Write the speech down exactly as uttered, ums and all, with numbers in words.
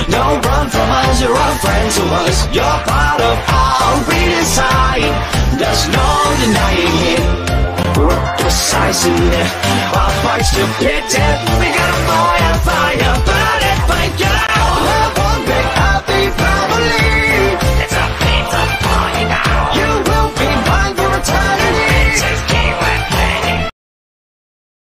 Don't run from us, you're a friend to us. You're part of our redesign. There's no denying it. We're precise in it. Our fights to pit it. We got a fire, fire, fire.